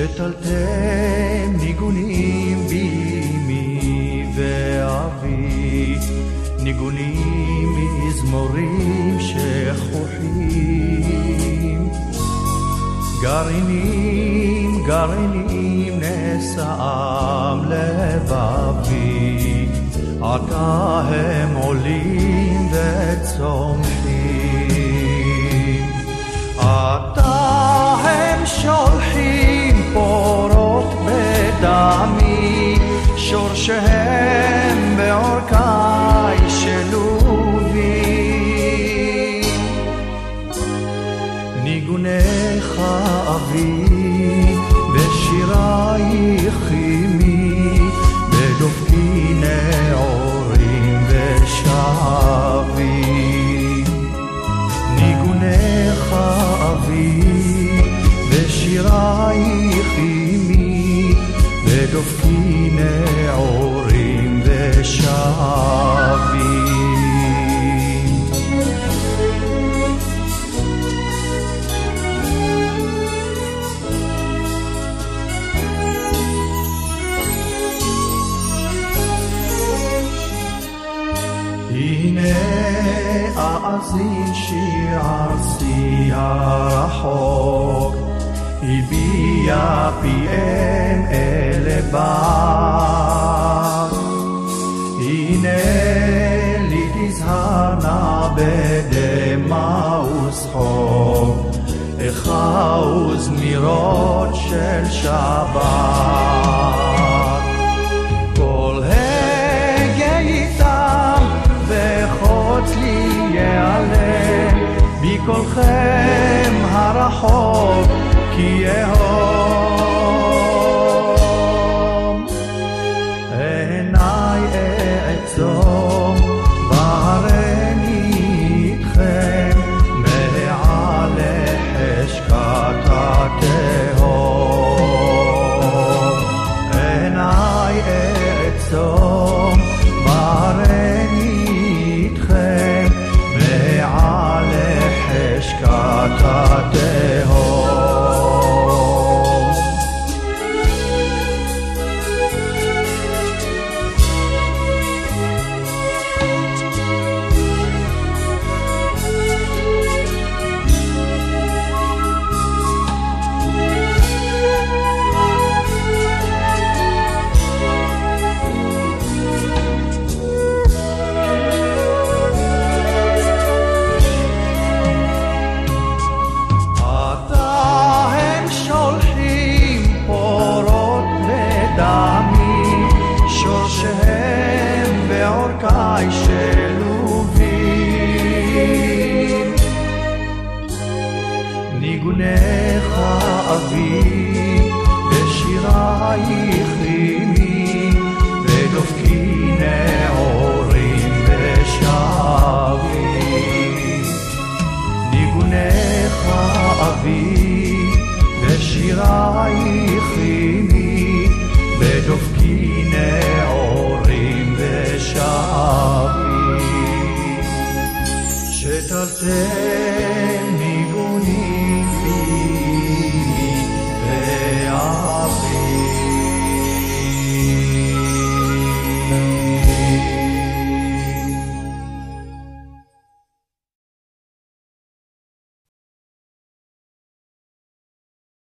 שתלתם ניגונים בימי ואבי, ניגונים מזמורים שכוחים, גרעינים גרעינים נשאם לבבי, עתה הם עולים וצומחים, עתה הם שולחים פורות בדמי, שורשיהם בעורקי שלובים, ניגונך אבי בשירייך עמי, בדופקי נעורים ושבים, ניגונך אבי בשירייך עמי, בדופקי נעורים ושבים. הנה אאזין שיר ארצי הרחוק, הביע פיהם אל לבב, הנה לי תזהרנה בדמע ושחוק, איכה וזמירות של שבת, כל הגה איתם וחוץ לי יעלם, בקולכם הרחוק כי יהום, עיניי אעצום בהרני איתכם, מעל לחשכת התהום, עיניי אעצום בהרני איתכם, מעל לחשכת התהום. שורשיהם בעורקי שלובים, ניגונך אבי בשירייך עמי, בדופקי נעורים ושבים, ניגונך אבי בשירייך עמי, בדופקי נעורים ושבים, שתלתם